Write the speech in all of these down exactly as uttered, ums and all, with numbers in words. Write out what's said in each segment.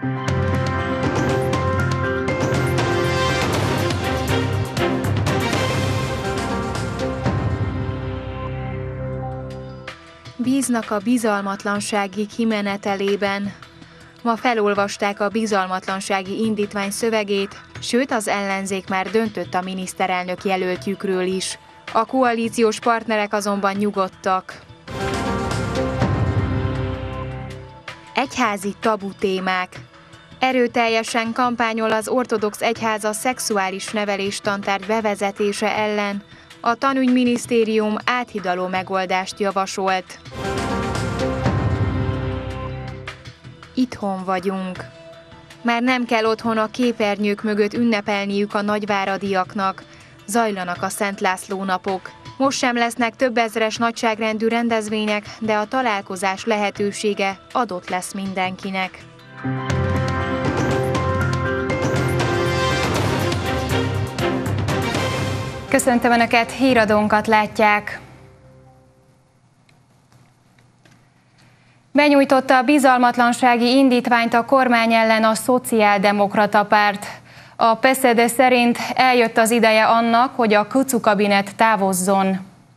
Bíznak a bizalmatlansági kimenetelében. Ma felolvasták a bizalmatlansági indítvány szövegét, sőt az ellenzék már döntött a miniszterelnök jelöltjükről is. A koalíciós partnerek azonban nyugodtak. Egyházi tabu témák. Erőteljesen kampányol az ortodox egyház a szexuális nevelés tantárt bevezetése ellen. A tanügyminisztérium áthidaló megoldást javasolt. Itthon vagyunk. Már nem kell otthon a képernyők mögött ünnepelniük a nagyváradiaknak. Zajlanak a Szent László napok. Most sem lesznek több ezres nagyságrendű rendezvények, de a találkozás lehetősége adott lesz mindenkinek. Köszöntöm Önöket, híradónkat látják. Benyújtotta a bizalmatlansági indítványt a kormány ellen a Szociáldemokrata Párt. A pé es zé dé szerint eljött az ideje annak, hogy a Kucu kabinet távozzon.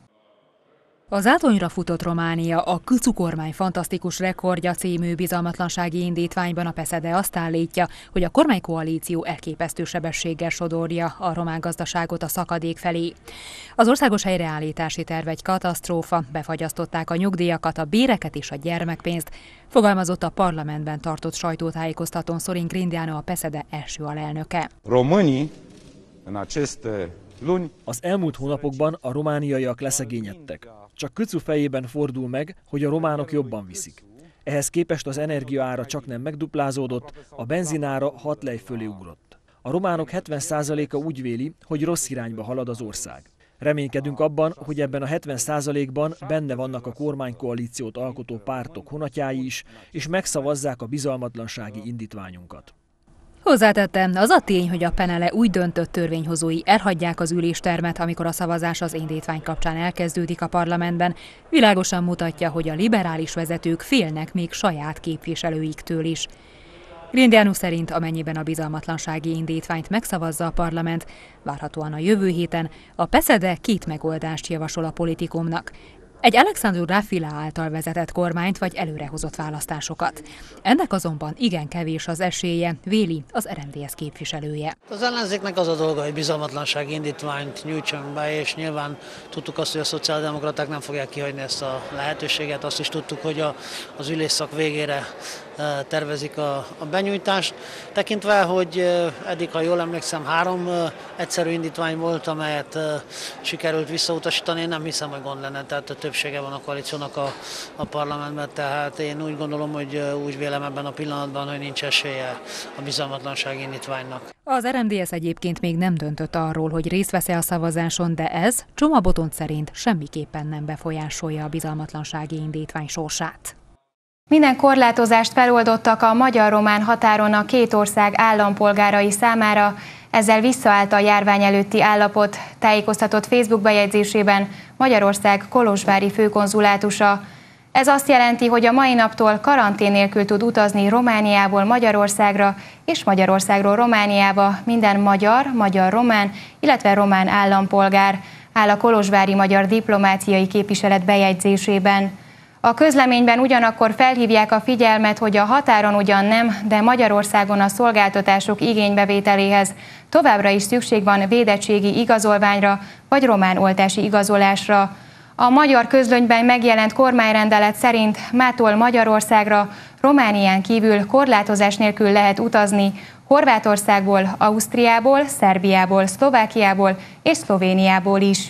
Az átonyra futott Románia, a Kucu kormány fantasztikus rekordja című bizalmatlansági indítványban a pé es zé dé azt állítja, hogy a kormánykoalíció elképesztő sebességgel sodorja a román gazdaságot a szakadék felé. Az országos helyreállítási terv egy katasztrófa, befagyasztották a nyugdíjakat, a béreket és a gyermekpénzt, fogalmazott a parlamentben tartott sajtótájékoztatón Sorin Grindeanu, a pé es zé dé első alelnöke. Românii în aceste luni. Az elmúlt hónapokban a romániaiak leszegényedtek. Csak Kucu fejében fordul meg, hogy a románok jobban viszik. Ehhez képest az energiaára csak nem megduplázódott, a benzinára hat lej fölé ugrott. A románok hetven százaléka úgy véli, hogy rossz irányba halad az ország. Reménykedünk abban, hogy ebben a hetven százalékban benne vannak a kormánykoalíciót alkotó pártok honatjái is, és megszavazzák a bizalmatlansági indítványunkat. Hozzátette, az a tény, hogy a Penele úgy döntött törvényhozói elhagyják az üléstermet, amikor a szavazás az indítvány kapcsán elkezdődik a parlamentben, világosan mutatja, hogy a liberális vezetők félnek még saját képviselőiktől is. Grindeanu szerint, amennyiben a bizalmatlansági indítványt megszavazza a parlament, várhatóan a jövő héten a pé es zé dé két megoldást javasol a politikumnak. Egy Alexandru Rafila által vezetett kormányt vagy előrehozott választásokat. Ennek azonban igen kevés az esélye, véli az er em dé es képviselője. Az ellenzéknek az a dolga, hogy bizalmatlansági indítványt nyújtson be, és nyilván tudtuk azt, hogy a szociáldemokraták nem fogják kihagyni ezt a lehetőséget. Azt is tudtuk, hogy a, az ülésszak végére tervezik a, a benyújtást. Tekintve, hogy eddig, ha jól emlékszem, három egyszerű indítvány volt, amelyet sikerült visszautasítani, én nem hiszem, hogy gond lenne, tehát a többsége van a koalíciónak a, a parlamentben, tehát én úgy gondolom, hogy úgy vélem ebben a pillanatban, hogy nincs esélye a bizalmatlansági indítványnak. Az er em dé es egyébként még nem döntött arról, hogy részt vesz-e a szavazáson, de ez Csoma Botont szerint semmiképpen nem befolyásolja a bizalmatlansági indítvány sorsát. Minden korlátozást feloldottak a magyar-román határon a két ország állampolgárai számára, ezzel visszaállt a járvány előtti állapot, tájékoztatott Facebook bejegyzésében Magyarország kolozsvári főkonzulátusa. Ez azt jelenti, hogy a mai naptól karantén nélkül tud utazni Romániából Magyarországra és Magyarországról Romániába minden magyar, magyar-román, illetve román állampolgár, áll a kolozsvári magyar diplomáciai képviselet bejegyzésében. A közleményben ugyanakkor felhívják a figyelmet, hogy a határon ugyan nem, de Magyarországon a szolgáltatások igénybevételéhez továbbra is szükség van védettségi igazolványra vagy román oltási igazolásra. A magyar közlönyben megjelent kormányrendelet szerint mától Magyarországra Románián kívül korlátozás nélkül lehet utazni Horvátországból, Ausztriából, Szerbiából, Szlovákiából és Szlovéniából is.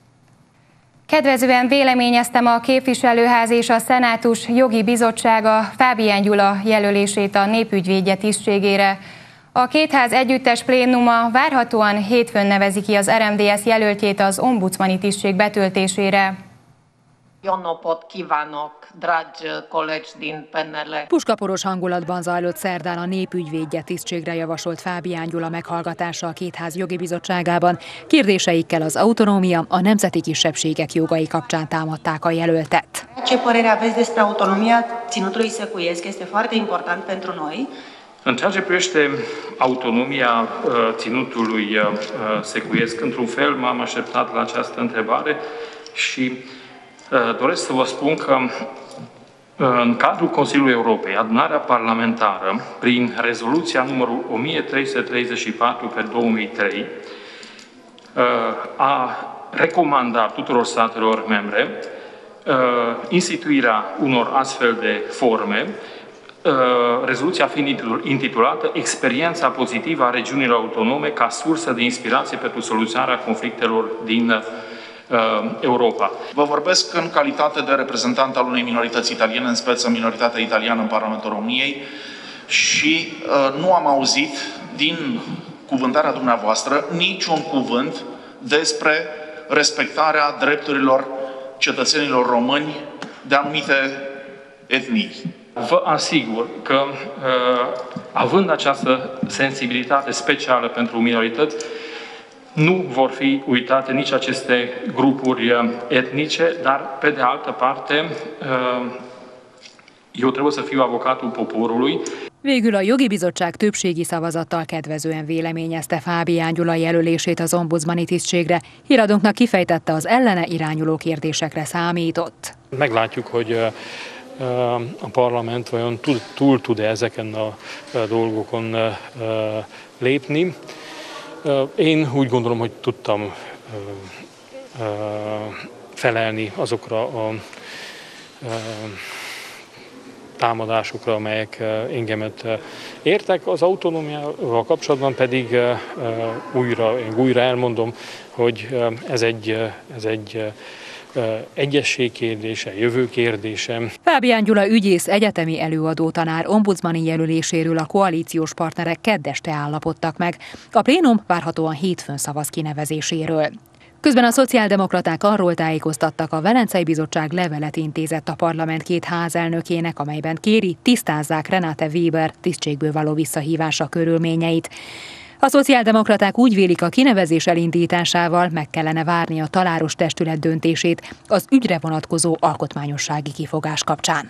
Kedvezően véleményeztem a képviselőház és a szenátus jogi bizottsága Fábián Gyula jelölését a népügyvédje tisztségére. A két ház együttes plénuma várhatóan hétfőn nevezi ki az er em dé es jelöltjét az ombudsmani tisztség betöltésére. Jó napot kívánok, dragi colegi din pé en el. Puskaporos hangulatban zajlott szerdán a népügyvédje tisztségre javasolt Fábián Gyula meghallgatása a két ház jogi bizottságában. Kérdéseikkel az autonómia, a nemzeti kisebbségek jogai kapcsán támadták a jelöltet. Ce părere aveți despre autonomia Ținutului Secuiesc? Este foarte important pentru noi. În ceea ce privește autonomia ținutului secuiesc, într-un fel m-am așteptat la această întrebare și doresc să vă spun că în cadrul Consiliului Europei, adunarea parlamentară, prin rezoluția numărul o mie trei sute treizeci și patru pe două mii trei, a recomandat tuturor statelor membre instituirea unor astfel de forme, rezoluția fiind intitulată Experiența pozitivă a regiunilor autonome ca sursă de inspirație pentru soluționarea conflictelor din Europa. Vă vorbesc în calitate de reprezentant al unei minorități italiene, în speță minoritatea italiană în Parlamentul României, și uh, nu am auzit din cuvântarea dumneavoastră niciun cuvânt despre respectarea drepturilor cetățenilor români de anumite etnii. Vă asigur că, uh, având această sensibilitate specială pentru minorități, nu vor fi uitate nici aceste grupuri etnice, dar, pe de altă parte, eu trebuie să fiu avocatul poporului. Végül a jogi bizottság többségi szavazattal kedvezően véleményezte Fábián Gyula jelölését az ombudsmani tisztségre. Híradónknak kifejtette, az ellene irányuló kérdésekre számított. Meglátjuk, hogy a parlament vajon túl tud-e ezeken a dolgokon lépni. Én úgy gondolom, hogy tudtam felelni azokra a támadásokra, amelyek engemet értek. Az autonómiával kapcsolatban pedig újra, én újra elmondom, hogy ez egy, ez egy egyesség kérdése, jövő kérdése. Fábián Gyula ügyész, egyetemi előadó tanár ombudsmani jelöléséről a koalíciós partnerek kedd este állapodtak meg. A plénum várhatóan hétfőn szavaz kinevezéséről. Közben a szociáldemokraták arról tájékoztattak, a Velencei Bizottság levelet intézett a parlament két házelnökének, amelyben kéri, tisztázzák Renate Weber tisztségből való visszahívása körülményeit. A szociáldemokraták úgy vélik, a kinevezés elindításával meg kellene várni a taláros testület döntését az ügyre vonatkozó alkotmányossági kifogás kapcsán.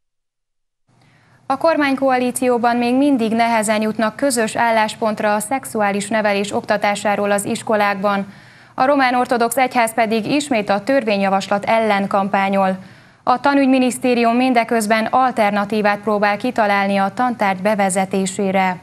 A kormánykoalícióban még mindig nehezen jutnak közös álláspontra a szexuális nevelés oktatásáról az iskolákban. A román ortodox egyház pedig ismét a törvényjavaslat ellen kampányol. A tanügyminisztérium mindeközben alternatívát próbál kitalálni a tantárgy bevezetésére.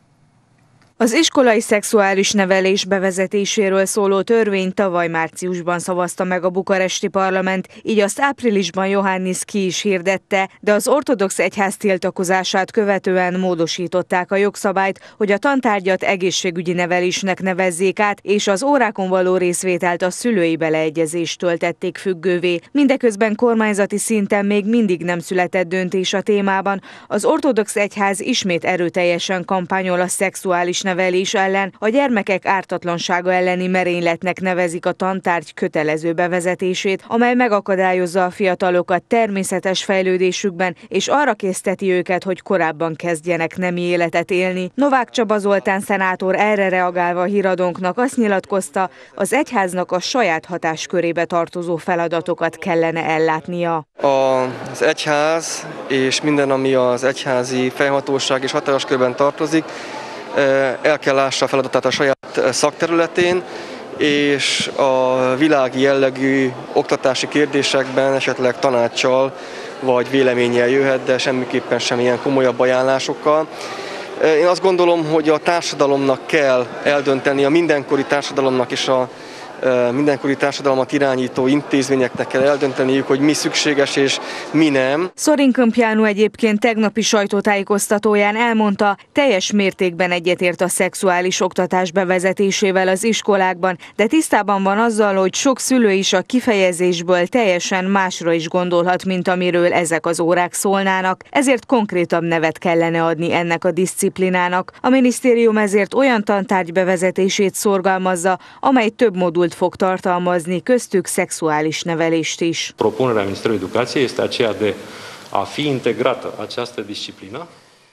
Az iskolai szexuális nevelés bevezetéséről szóló törvényt tavaly márciusban szavazta meg a bukaresti parlament, így azt áprilisban Iohannis ki is hirdette, de az ortodox egyház tiltakozását követően módosították a jogszabályt, hogy a tantárgyat egészségügyi nevelésnek nevezzék át, és az órákon való részvételt a szülői beleegyezéstől tették függővé. Mindeközben kormányzati szinten még mindig nem született döntés a témában. Az ortodox egyház ismét erőteljesen kampányol a szexuális nevelés ellen, a gyermekek ártatlansága elleni merényletnek nevezik a tantárgy kötelező bevezetését, amely megakadályozza a fiatalokat természetes fejlődésükben, és arra készteti őket, hogy korábban kezdjenek nemi életet élni. Novák Csaba Zoltán szenátor erre reagálva a híradónknak azt nyilatkozta, az egyháznak a saját hatáskörébe tartozó feladatokat kellene ellátnia. Az egyház és minden, ami az egyházi fejhatóság és hatáskörben tartozik, el kell lássa a feladatát a saját szakterületén, és a világi jellegű oktatási kérdésekben esetleg tanácssal vagy véleménnyel jöhet, de semmiképpen sem ilyen komolyabb ajánlásokkal. Én azt gondolom, hogy a társadalomnak kell eldönteni, a mindenkori társadalomnak és a mindenkori társadalmat irányító intézményeknek kell eldönteniük, hogy mi szükséges és mi nem. Sorin Câmpianu egyébként tegnapi sajtótájékoztatóján elmondta, teljes mértékben egyetért a szexuális oktatás bevezetésével az iskolákban, de tisztában van azzal, hogy sok szülő is a kifejezésből teljesen másra is gondolhat, mint amiről ezek az órák szólnának, ezért konkrétabb nevet kellene adni ennek a diszciplinának. A minisztérium ezért olyan tantárgy bevezetését szorgalmazza, amely több modul fog tartalmazni, köztük szexuális nevelést is. Propunerea Ministerului Educației este aceea de a fi integrată această disciplină.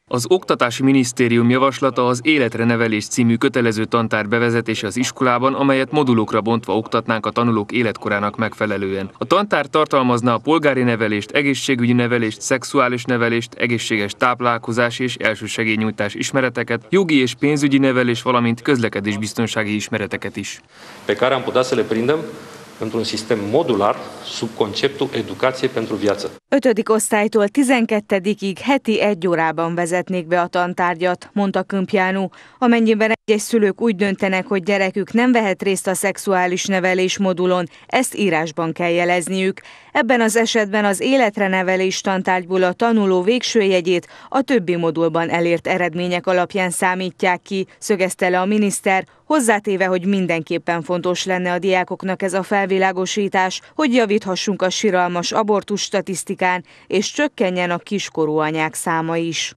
Az Oktatási Minisztérium javaslata az Életre nevelés című kötelező tantár bevezetése az iskolában, amelyet modulokra bontva oktatnánk a tanulók életkorának megfelelően. A tantár tartalmazna a polgári nevelést, egészségügyi nevelést, szexuális nevelést, egészséges táplálkozás és elsősegélynyújtás ismereteket, jogi és pénzügyi nevelés, valamint közlekedésbiztonsági ismereteket is. Pe care am putea să le prindem într-un sistem modular sub conceptul educație pentru viață. ötödik osztálytól tizenkettedikig heti egy órában vezetnék be a tantárgyat, mondta Kümpjánu. Amennyiben egyes szülők úgy döntenek, hogy gyerekük nem vehet részt a szexuális nevelés modulon, ezt írásban kell jelezniük. Ebben az esetben az életre nevelés tantárgyból a tanuló végső jegyét a többi modulban elért eredmények alapján számítják ki, szögezte le a miniszter, hozzátéve, hogy mindenképpen fontos lenne a diákoknak ez a felvilágosítás, hogy javíthassunk a siralmas abortus statisztikán, és csökkenjen a kiskorú anyák száma is.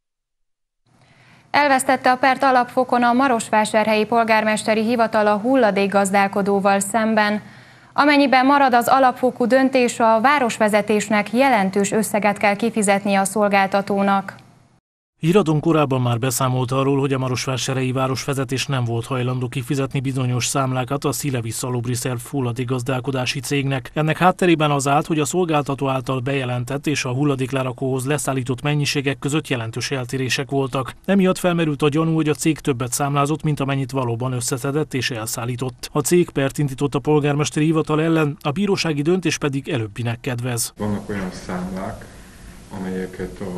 Elvesztette a pert alapfokon a marosvásárhelyi polgármesteri hivatal a hulladékgazdálkodóval szemben. Amennyiben marad az alapfokú döntés, a városvezetésnek jelentős összeget kell kifizetnie a szolgáltatónak. Híradón korábban már beszámolt arról, hogy a marosvásárhelyi városvezetés nem volt hajlandó kifizetni bizonyos számlákat a Szilevi Szalubri-szerv hulladékgazdálkodási cégnek. Ennek hátterében az állt, hogy a szolgáltató által bejelentett és a hulladéklerakóhoz leszállított mennyiségek között jelentős eltérések voltak. Emiatt felmerült a gyanú, hogy a cég többet számlázott, mint amennyit valóban összeszedett és elszállított. A cég pert indított a polgármesteri hivatal ellen, a bírósági döntés pedig előbbinek kedvez. Vannak olyan számlák, amelyeket a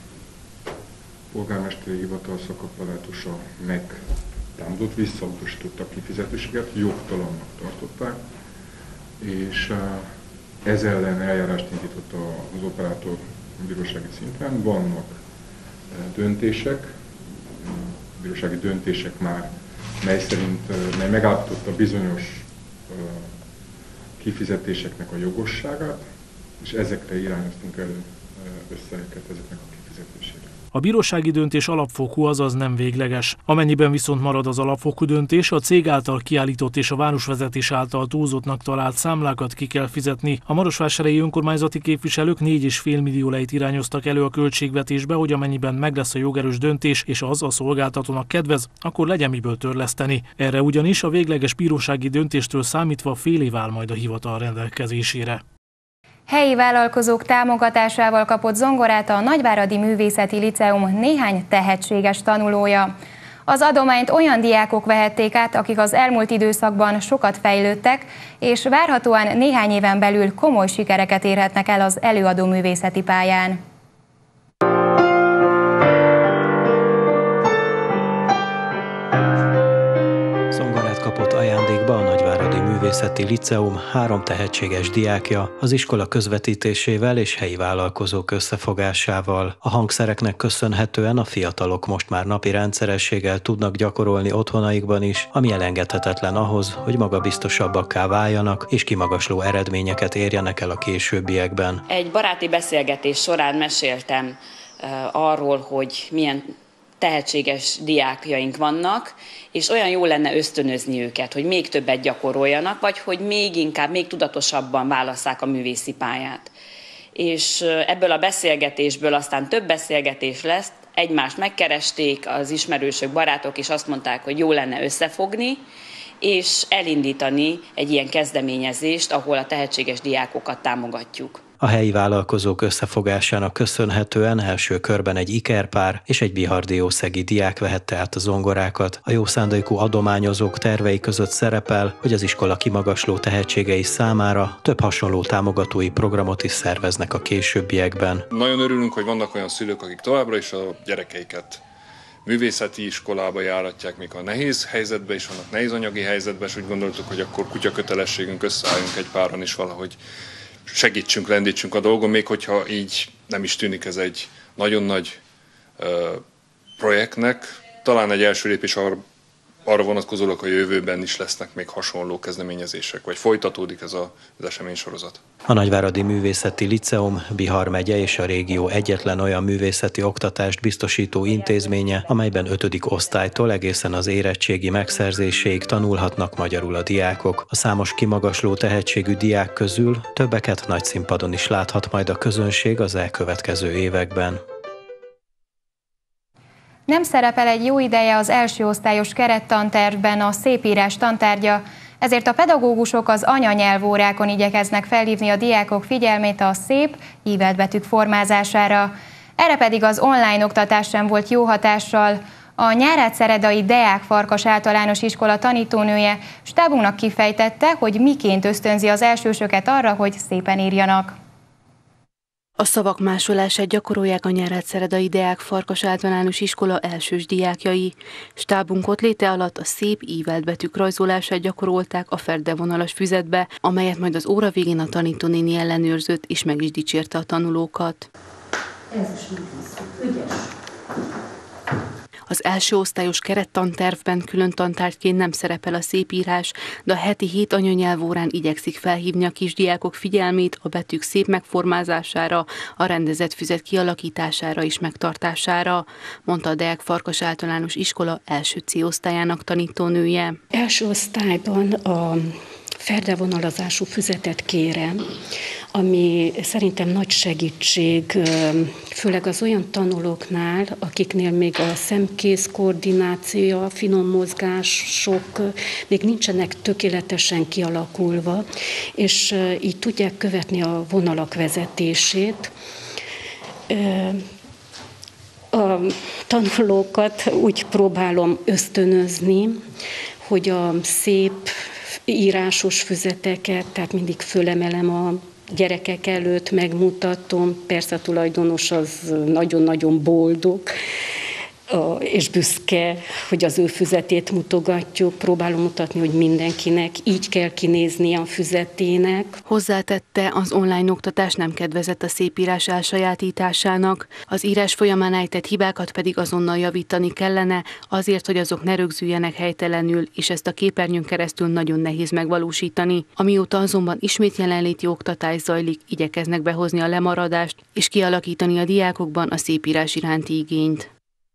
polgármesteri hivatal szakapparátusa megtámadott, visszautasította a kifizetéseket, jogtalannak tartották, és ez ellen eljárást indított az operátor bírósági szinten. Vannak döntések, bírósági döntések már, mely szerint, mely megállapította bizonyos kifizetéseknek a jogosságát, és ezekre irányoztunk elő összegeket ezeknek a kifizetésére. A bírósági döntés alapfokú, azaz nem végleges. Amennyiben viszont marad az alapfokú döntés, a cég által kiállított és a városvezetés által túlzottnak talált számlákat ki kell fizetni. A marosvásárhelyi önkormányzati képviselők négy egész öt millió lejt irányoztak elő a költségvetésbe, hogy amennyiben meg lesz a jogerős döntés, és az a szolgáltatónak kedvez, akkor legyen miből törleszteni. Erre ugyanis a végleges bírósági döntéstől számítva fél év áll majd a hivatal rendelkezésére. Helyi vállalkozók támogatásával kapott zongorát a Nagyváradi Művészeti Liceum néhány tehetséges tanulója. Az adományt olyan diákok vehették át, akik az elmúlt időszakban sokat fejlődtek, és várhatóan néhány éven belül komoly sikereket érhetnek el az előadó művészeti pályán. Kapott ajándékba a Nagyváradi Művészeti Liceum három tehetséges diákja az iskola közvetítésével és helyi vállalkozók összefogásával. A hangszereknek köszönhetően a fiatalok most már napi rendszerességgel tudnak gyakorolni otthonaikban is, ami elengedhetetlen ahhoz, hogy magabiztosabbakká váljanak és kimagasló eredményeket érjenek el a későbbiekben. Egy baráti beszélgetés során meséltem uh, arról, hogy milyen tehetséges diákjaink vannak, és olyan jó lenne ösztönözni őket, hogy még többet gyakoroljanak, vagy hogy még inkább, még tudatosabban válasszák a művészi pályát. És ebből a beszélgetésből aztán több beszélgetés lesz, egymást megkeresték az ismerősök, barátok, és azt mondták, hogy jó lenne összefogni, és elindítani egy ilyen kezdeményezést, ahol a tehetséges diákokat támogatjuk. A helyi vállalkozók összefogásának köszönhetően első körben egy ikerpár és egy bihardiószegi diák vehette át a zongorákat. A jó szándékú adományozók tervei között szerepel, hogy az iskola kimagasló tehetségei számára több hasonló támogatói programot is szerveznek a későbbiekben. Nagyon örülünk, hogy vannak olyan szülők, akik továbbra is a gyerekeiket művészeti iskolába járatják, még a nehéz helyzetbe is, vannak nehéz anyagi helyzetben, és úgy gondoltuk, hogy akkor kutya kötelességünk, összeálljunk egy páron is valahogy segítsünk, lendítsünk a dolgon, még hogyha így nem is tűnik ez egy nagyon nagy uh, projektnek. Talán egy első lépés arra, arra vonatkozólag, hogy a jövőben is lesznek még hasonló kezdeményezések, vagy folytatódik ez a, az eseménysorozat. A Nagyváradi Művészeti Liceum Bihar megye és a régió egyetlen olyan művészeti oktatást biztosító intézménye, amelyben ötödik osztálytól egészen az érettségi megszerzéséig tanulhatnak magyarul a diákok. A számos kimagasló tehetségű diák közül többeket nagy színpadon is láthat majd a közönség az elkövetkező években. Nem szerepel egy jó ideje az első osztályos kerettantervben a szépírás tantárgya, ezért a pedagógusok az anyanyelvórákon igyekeznek felhívni a diákok figyelmét a szép, ívelt betűk formázására. Erre pedig az online oktatás sem volt jó hatással. A nyárádszeredai Deák Farkas Általános Iskola tanítónője stábunknak kifejtette, hogy miként ösztönzi az elsősöket arra, hogy szépen írjanak. A szavak másolását gyakorolják a nyárádszeredai Deák Farkas Általános Iskola elsős diákjai. Stábunk ott léte alatt a szép, ívelt betűk rajzolását gyakorolták a ferdevonalas füzetbe, amelyet majd az óra végén a tanítónéni ellenőrzött és meg is dicsérte a tanulókat. Ez is ügyes. Az első osztályos kerettantervben külön tantárgyként nem szerepel a szépírás, de a heti hét anyanyelvórán igyekszik felhívni a kisdiákok figyelmét a betűk szép megformázására, a rendezett füzet kialakítására és megtartására, mondta a Deák Farkas Általános Iskola első C osztályának tanítónője. Első osztályban a ferdevonalazású füzetet kérem, ami szerintem nagy segítség, főleg az olyan tanulóknál, akiknél még a szemkéz koordinációja, a finom mozgások még nincsenek tökéletesen kialakulva, és így tudják követni a vonalak vezetését. A tanulókat úgy próbálom ösztönözni, hogy a szép írásos füzeteket, tehát mindig fölemelem a gyerekek előtt, megmutatom, persze a tulajdonos az nagyon-nagyon boldog, és büszke, hogy az ő füzetét mutogatjuk, próbálom mutatni, hogy mindenkinek így kell kinéznie a füzetének. Hozzátette, az online oktatás nem kedvezett a szépírás elsajátításának, az írás folyamán ejtett hibákat pedig azonnal javítani kellene, azért, hogy azok ne rögzüljenek helytelenül, és ezt a képernyőn keresztül nagyon nehéz megvalósítani. Amióta azonban ismét jelenléti oktatás zajlik, igyekeznek behozni a lemaradást, és kialakítani a diákokban a szépírás iránti igényt.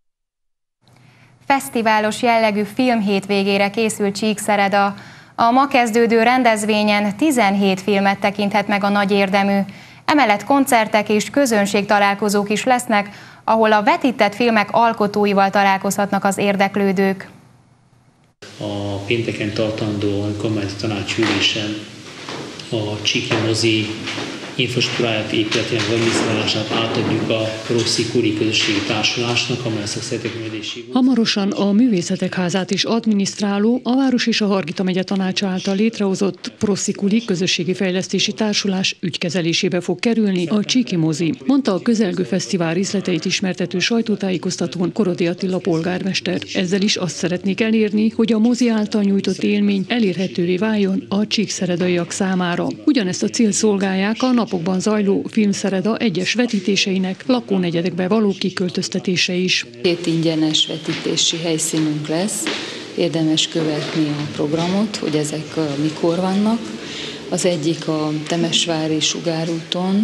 Fesztiválos jellegű filmhét végére készült Csíkszereda. A ma kezdődő rendezvényen tizenhét filmet tekinthet meg a nagy érdemű. Emellett koncertek és közönségtalálkozók is lesznek, ahol a vetített filmek alkotóival találkozhatnak az érdeklődők. A pénteken tartandó önkormányzati tanácsülésen a Csíki mozi infrastruktúráját, épületének adminisztrálását átadjuk a Proszikuri Közösségi Társulásnak, amely szakszervezetési. Hamarosan a Művészetek Házát is adminisztráló, a Város és a Hargita megye tanácsa által létrehozott Proszikuri Közösségi Fejlesztési Társulás ügykezelésébe fog kerülni a Csíki mozi, mondta a közelgő fesztivál részleteit ismertető sajtótájékoztatón Korodi Attila polgármester. Ezzel is azt szeretnék elérni, hogy a mozi által nyújtott élmény elérhetővé váljon a csíkszeredaiak számára. Ugyanezt a cél szolgálják a napokban zajló Filmszereda egyes vetítéseinek lakónegyedekbe való kiköltöztetése is. Két ingyenes vetítési helyszínünk lesz, érdemes követni a programot, hogy ezek mikor vannak. Az egyik a Temesvári Sugárúton,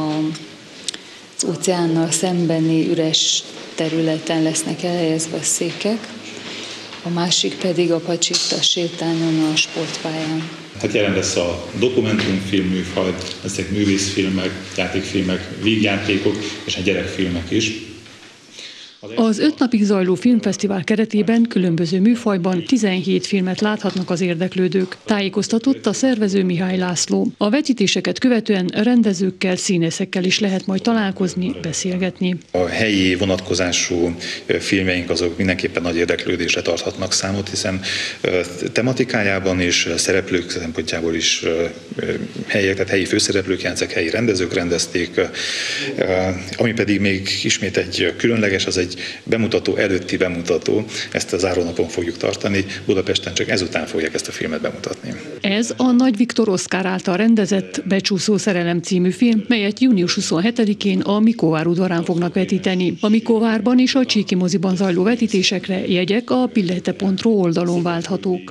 az óceánnal szembeni üres területen lesznek elhelyezve a székek, a másik pedig a Pacsitta sétányon a sportpályán. Hát jelen lesz a dokumentumfilm műfaj, ezek művészfilmek, játékfilmek, vígjátékok és a gyerekfilmek is. Az öt napig zajló filmfesztivál keretében különböző műfajban tizenhét filmet láthatnak az érdeklődők. Tájékoztatott a szervező Mihály László. A vetítéseket követően rendezőkkel, színészekkel is lehet majd találkozni, beszélgetni. A helyi vonatkozású filmjeink azok mindenképpen nagy érdeklődésre tarthatnak számot, hiszen tematikájában és szereplők szempontjából is helyiek, tehát helyi főszereplők játszák, helyi rendezők rendezték. Ami pedig még ismét egy különleges, az egy bemutató előtti bemutató. Ezt a zárónapon fogjuk tartani. Budapesten csak ezután fogják ezt a filmet bemutatni. Ez a Nagy Viktor Oszkár által rendezett Becsúszó szerelem című film, melyet június huszonhetedikén a Mikóvár udvarán fognak vetíteni. A Mikóvárban és a Csíki moziban zajló vetítésekre jegyek a pillete pont ro oldalon válthatók.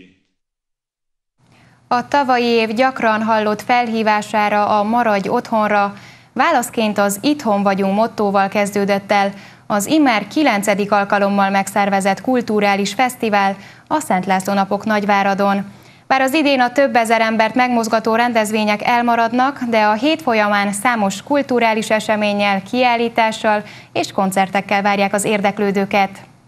A tavalyi év gyakran hallott felhívására a Maradj otthonra válaszként az Itthon vagyunk mottóval kezdődött el az immár kilencedik alkalommal megszervezett kulturális fesztivál a Szent László napok Nagyváradon. Bár az idén a több ezer embert megmozgató rendezvények elmaradnak, de a hét folyamán számos kulturális eseménnyel, kiállítással és koncertekkel várják az érdeklődőket.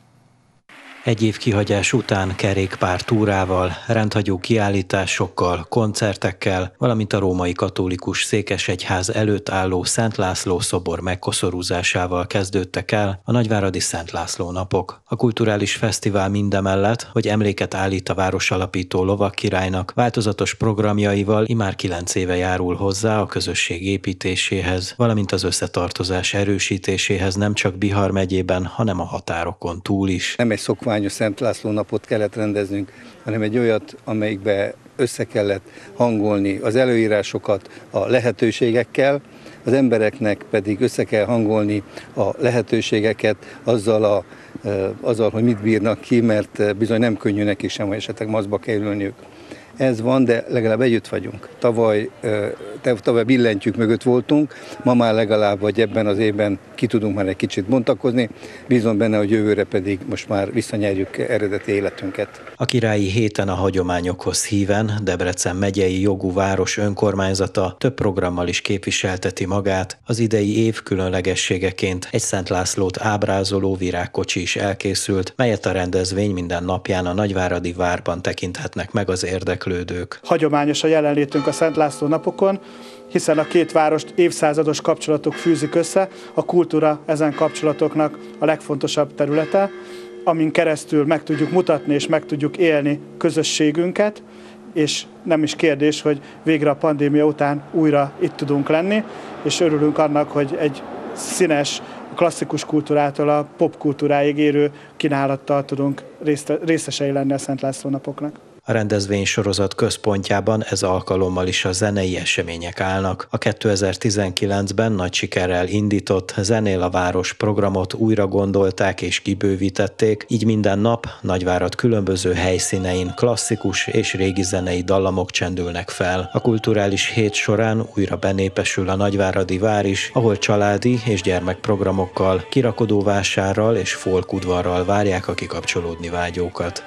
Egy év kihagyás után kerékpár túrával, rendhagyó kiállításokkal, koncertekkel, valamint a római katolikus székesegyház előtt álló Szent László szobor megkoszorúzásával kezdődtek el a nagyváradi Szent László napok. A kulturális fesztivál mindemellett, hogy emléket állít a városalapító lovagkirálynak, változatos programjaival immár kilenc éve járul hozzá a közösség építéséhez, valamint az összetartozás erősítéséhez nem csak Bihar megyében, hanem a határokon túl is. Nem egy szokványos Szent László napot kellett rendeznünk, hanem egy olyat, amelyikbe össze kellett hangolni az előírásokat a lehetőségekkel, az embereknek pedig össze kell hangolni a lehetőségeket azzal, a, azzal, hogy mit bírnak ki, mert bizony nem könnyű nekik sem, hogy esetleg maszkba kerülniük. Ez van, de legalább együtt vagyunk. Tavaly, tavaly billentyűk mögött voltunk, ma már legalább, vagy ebben az évben ki tudunk már egy kicsit bontakozni. Bízom benne, hogy jövőre pedig most már visszanyerjük eredeti életünket. A Királyi Héten a hagyományokhoz híven Debrecen megyei jogú város önkormányzata több programmal is képviselteti magát. Az idei év különlegességeként egy Szent Lászlót ábrázoló virágkocsi is elkészült, melyet a rendezvény minden napján a Nagyváradi Várban tekinthetnek meg az érdeklődők. Hagyományos a jelenlétünk a Szent László napokon, hiszen a két várost évszázados kapcsolatok fűzik össze, a kultúra ezen kapcsolatoknak a legfontosabb területe, amin keresztül meg tudjuk mutatni és meg tudjuk élni közösségünket, és nem is kérdés, hogy végre a pandémia után újra itt tudunk lenni, és örülünk annak, hogy egy színes, klasszikus kultúrától a popkultúráig érő kínálattal tudunk részesei lenni a Szent László napoknak. A rendezvény sorozat központjában ez alkalommal is a zenei események állnak. A kétezer-tizenkilencben nagy sikerrel indított Zenél a város programot újra gondolták és kibővítették, így minden nap Nagyvárad különböző helyszínein klasszikus és régi zenei dallamok csendülnek fel. A kulturális hét során újra benépesül a Nagyváradi Vár is, ahol családi és gyermekprogramokkal, kirakodóvásárral és folkudvarral várják a kikapcsolódni vágyókat.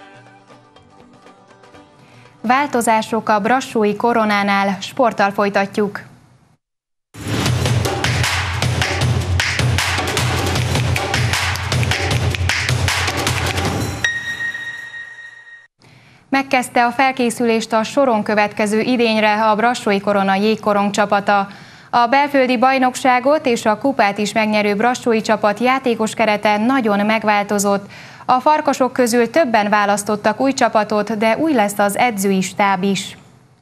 Változások a brassói Koronánál, sporttal folytatjuk. Megkezdte a felkészülést a soron következő idényre a brassói Korona jégkorong csapata. A belföldi bajnokságot és a kupát is megnyerő brassói csapat játékos kerete nagyon megváltozott. A farkasok közül többen választottak új csapatot, de új lesz az edzői stáb is.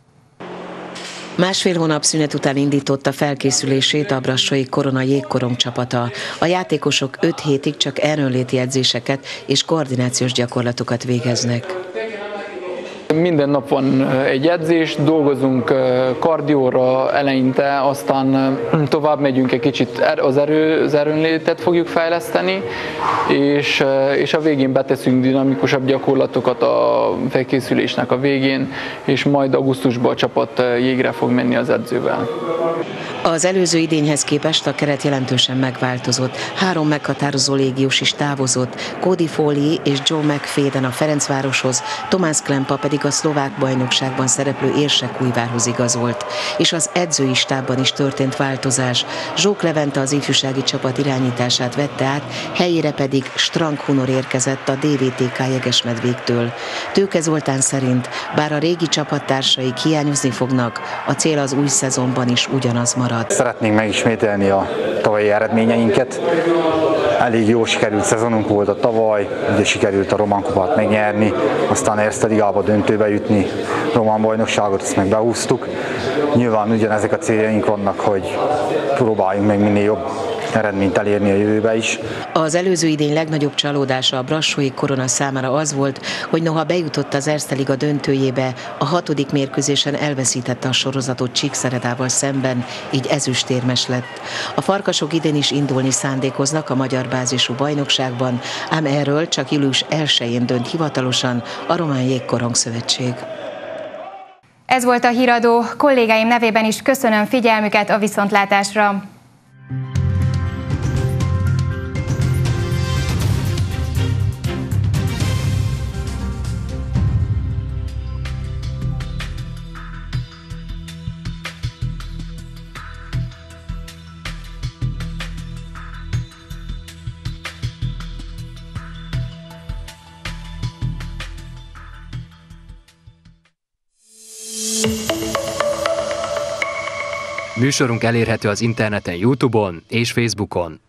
Másfél hónap szünet után indította felkészülését a brassói Korona jégkorong csapata. A játékosok öt hétig csak erőnléti edzéseket és koordinációs gyakorlatokat végeznek. Minden nap van egy edzés, dolgozunk kardióra eleinte, aztán tovább megyünk egy kicsit, az, erő, az erőnlétet fogjuk fejleszteni, és, és a végén beteszünk dinamikusabb gyakorlatokat a felkészülésnek a végén, és majd augusztusban a csapat jégre fog menni az edzővel. Az előző idényhez képest a keret jelentősen megváltozott. Három meghatározó légiós is távozott, Cody Foley és Joe McFadden a Ferencvároshoz, Tomás Klempa pedig a szlovák bajnokságban szereplő Érsekújvárhoz igazolt. És az edzői stábban is történt változás. Zsók Levente az ifjúsági csapat irányítását vette át, helyére pedig Strang Hunor érkezett a dé vé té ká Jegesmedvéktől. Tőke Zoltán szerint, bár a régi csapattársaik hiányozni fognak, a cél az új szezonban is ugyanaz marad. Szeretnénk megismételni a tavalyi eredményeinket. Elég jó sikerült szezonunk volt a tavaly, ugye sikerült a Román kupát megnyerni, aztán Erste ligába döntőbe jutni, román bajnokságot, ezt meg behúztuk. Nyilván ugyanezek a céljaink vannak, hogy próbáljunk meg minél jobb eredményt elérni a jövőbe is. Az előző idény legnagyobb csalódása a brassói Korona számára az volt, hogy noha bejutott az Erste Liga döntőjébe, a hatodik mérkőzésen elveszítette a sorozatot Csíkszeredával szemben, így ezüstérmes lett. A farkasok idén is indulni szándékoznak a magyar bázisú bajnokságban, ám erről csak július elsején dönt hivatalosan a Román Jégkorong Szövetség. Ez volt a híradó, kollégáim nevében is köszönöm figyelmüket, a viszontlátásra! Műsorunk elérhető az interneten, YouTube-on és Facebookon.